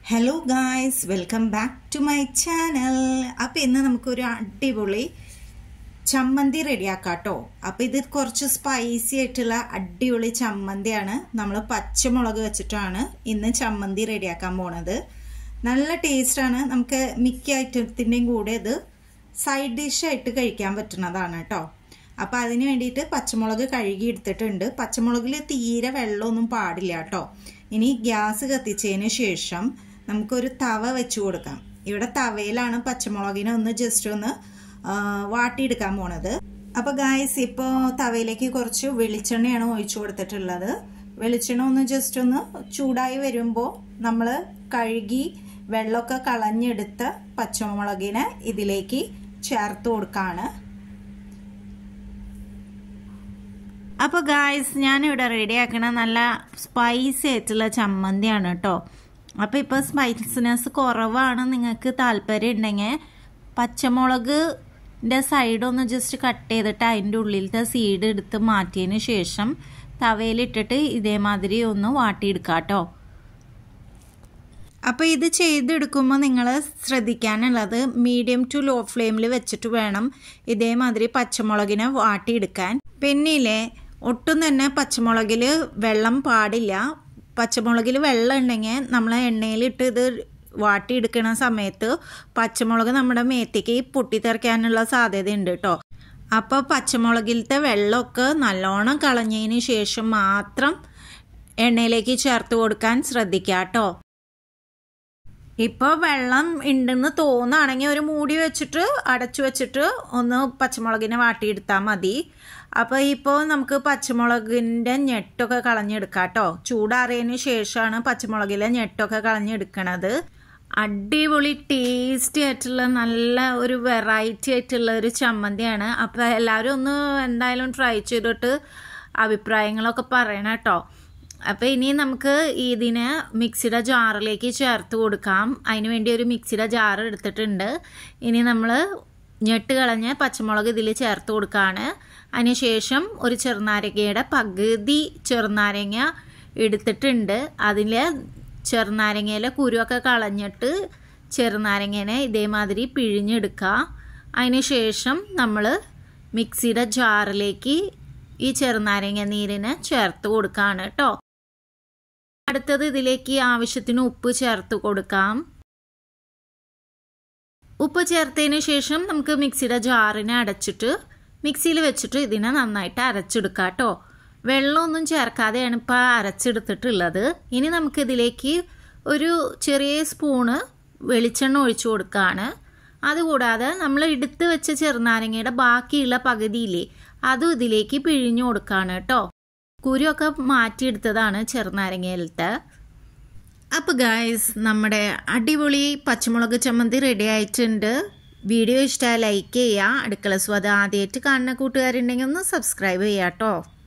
Hello guys, welcome back to my channel. അപ്പോൾ ഇന്ന് നമുക്ക് ഒരു അടിപൊളി ചമ്മന്തി റെഡിയാക്കാട്ടോ. അപ്പോൾ ഇത് കുറച്ച് സ്പൈസി ആയിട്ടുള്ള അടിപൊളി ചമ്മന്തിയാണ്. നമ്മൾ പച്ചമുളക് വെച്ചിട്ടാണ് ഇന്ന് ചമ്മന്തി റെഡിയാക്കാൻ പോണത്. നല്ല ടേസ്റ്റ് ആണ്. നമുക്ക് മിക്ക ഐറ്റത്തിന്റെയും കൂടെ ഇത് സൈഡ് ഡിഷ് ആയിട്ട് കഴിക്കാൻ പറ്റുന്നതാണ് ട്ടോ. അപ്പോൾ അതിനു വേണ്ടിയിട്ട് പച്ചമുളക് കഴുകി എടുത്തിട്ടുണ്ട്. പച്ചമുളകിൽ തീരെ വെള്ളമൊന്നും പാടില്ല ട്ടോ. ഇനി ഗ്യാസ് കത്തിച്ചതിന് ശേഷം നമുക്കൊരു തവ വെച്ച് കൊടുക്കാം. ഇവിടെ തവയിലാണ് പച്ചമുളകിനെ ഒന്ന് ജസ്റ്റ് ഒന്ന് വാട്ടിയെടുക്കാൻ പോണത്. അപ്പോൾ ഗായ്സ് ഇപ്പോൾ തവയിലേക്ക് കുറച്ച് വെളിച്ചെണ്ണയാണ് ഒഴിച്ചു കൊടുത്തിട്ടുള്ളത്. വെളിച്ചെണ്ണ ഒന്ന് ജസ്റ്റ് ഒന്ന് ചൂടായി വരുമ്പോൾ നമ്മൾ കഴുകി വെള്ളമൊക്കെ കളഞ്ഞെടുത്ത പച്ചമുളകിനെ ഇതിലേക്ക് ചേർത്ത് കൊടുക്കാണ്. അപ്പോൾ ഗായ്സ് ഞാനിവിടെ റെഡിയാക്കണ നല്ല സ്പൈസി ആയിട്ടുള്ള ചമ്മന്തിയാണ് കേട്ടോ. അപ്പോൾ ഇപ്പോൾ സ്പൈസിനെസ് കുറവാണ്, നിങ്ങൾക്ക് താല്പര്യം ഉണ്ടെങ്കിൽ പച്ചമുളകിൻ്റെ സൈഡൊന്ന് ജസ്റ്റ് കട്ട് ചെയ്തിട്ട് അതിൻ്റെ ഉള്ളിലത്തെ സീഡ് എടുത്ത് മാറ്റിയതിന് ശേഷം തവയിലിട്ടിട്ട് ഇതേമാതിരി ഒന്ന് വാട്ടിയെടുക്കാം കേട്ടോ. അപ്പോൾ ഇത് ചെയ്തെടുക്കുമ്പോൾ നിങ്ങൾ ശ്രദ്ധിക്കാനുള്ളത് മീഡിയം ടു ലോ ഫ്ലെയിമിൽ വെച്ചിട്ട് വേണം ഇതേമാതിരി പച്ചമുളകിനെ വാട്ടിയെടുക്കാൻ. പിന്നില്ലേ ഒട്ടും തന്നെ പച്ചമുളകിൽ വെള്ളം പാടില്ല. പച്ചമുളകിൽ വെള്ളം ഉണ്ടെങ്കിൽ നമ്മൾ എണ്ണയിലിട്ട് ഇത് വാട്ടിയെടുക്കുന്ന സമയത്ത് പച്ചമുളക് നമ്മുടെ മേത്തേക്ക് പൊട്ടിത്തെറിക്കാനുള്ള സാധ്യതയുണ്ട് കേട്ടോ. അപ്പോൾ പച്ചമുളകിലത്തെ വെള്ളമൊക്കെ നല്ലോണം കളഞ്ഞതിന് ശേഷം മാത്രം എണ്ണയിലേക്ക് ചേർത്ത് കൊടുക്കാൻ ശ്രദ്ധിക്കുക കേട്ടോ. ഇപ്പോൾ വെള്ളം ഉണ്ടെന്ന് തോന്നുകയാണെങ്കിൽ ഒരു മൂടി വെച്ചിട്ട് അടച്ചു വെച്ചിട്ട് ഒന്ന് പച്ചമുളകിനെ വാട്ടിയെടുത്താൽ മതി. അപ്പോൾ ഇപ്പോൾ നമുക്ക് പച്ചമുളകിൻ്റെ ഞെട്ടൊക്കെ കളഞ്ഞെടുക്കാം കേട്ടോ. ചൂടാറിയതിന് ശേഷമാണ് പച്ചമുളകിലെ ഞെട്ടൊക്കെ കളഞ്ഞെടുക്കണത്. അടിപൊളി ടേസ്റ്റി ആയിട്ടുള്ള നല്ല ഒരു വെറൈറ്റി ആയിട്ടുള്ള ഒരു ചമ്മന്തിയാണ്. അപ്പോൾ എല്ലാവരും ഒന്ന് എന്തായാലും ട്രൈ ചെയ്തിട്ട് അഭിപ്രായങ്ങളൊക്കെ പറയണം കേട്ടോ. അപ്പോൾ ഇനി നമുക്ക് ഇതിനെ മിക്സിയുടെ ജാറിലേക്ക് ചേർത്ത് കൊടുക്കാം. അതിന് വേണ്ടി ഒരു മിക്സിയുടെ ജാർ എടുത്തിട്ടുണ്ട്. ഇനി നമ്മൾ ഞെട്ട് കളഞ്ഞ് പച്ചമുളക് ഇതിൽ ചേർത്ത് കൊടുക്കുകയാണ്. അതിനുശേഷം ഒരു ചെറുനാരങ്ങയുടെ പകുതി ചെറുനാരങ്ങ എടുത്തിട്ടുണ്ട്. അതിൽ ചെറുനാരങ്ങയിലെ കുരുവൊക്കെ കളഞ്ഞിട്ട് ചെറുനാരങ്ങേനെ ഇതേമാതിരി പിഴിഞ്ഞെടുക്കുക. അതിനുശേഷം നമ്മൾ മിക്സിയുടെ ജാറിലേക്ക് ഈ ചെറുനാരങ്ങ നീരിനെ ചേർത്ത് കൊടുക്കുകയാണ് കേട്ടോ. അടുത്തത് ഇതിലേക്ക് ആവശ്യത്തിന് ഉപ്പ് ചേർത്ത് കൊടുക്കാം. ഉപ്പ് ചേർത്തതിന് ശേഷം നമുക്ക് മിക്സിയുടെ ജാറിനെ അടച്ചിട്ട് മിക്സിയിൽ വെച്ചിട്ട് ഇതിനെ നന്നായിട്ട് അരച്ചെടുക്കാം കേട്ടോ. വെള്ളമൊന്നും ചേർക്കാതെയാണ് ഇപ്പോൾ അരച്ചെടുത്തിട്ടുള്ളത്. ഇനി നമുക്കിതിലേക്ക് ഒരു ചെറിയ സ്പൂണ് വെളിച്ചെണ്ണ ഒഴിച്ചു കൊടുക്കുകയാണ്. അതുകൂടാതെ നമ്മൾ എടുത്ത് വെച്ച ചെറുനാരങ്ങയുടെ ബാക്കിയുള്ള പകുതിയില്ലേ അതും ഇതിലേക്ക് പിഴിഞ്ഞു കൊടുക്കുകയാണ് കേട്ടോ. കുരുവൊക്കെ മാറ്റിയെടുത്തതാണ് ചെറുനാരങ്ങയിലത്തെ. അപ്പോൾ ഗായ്സ് നമ്മുടെ അടിപൊളി പച്ചമുളക് ചമ്മന്തി റെഡി ആയിട്ടുണ്ട്. വീഡിയോ ഇഷ്ടമായി ലൈക്ക് ചെയ്യുക. അടുക്കള സ്വാദ് ആദ്യമായിട്ട് കാണുന്ന കൂട്ടുകാരുണ്ടെങ്കിൽ ഒന്ന് സബ്സ്ക്രൈബ് ചെയ്യാം കേട്ടോ.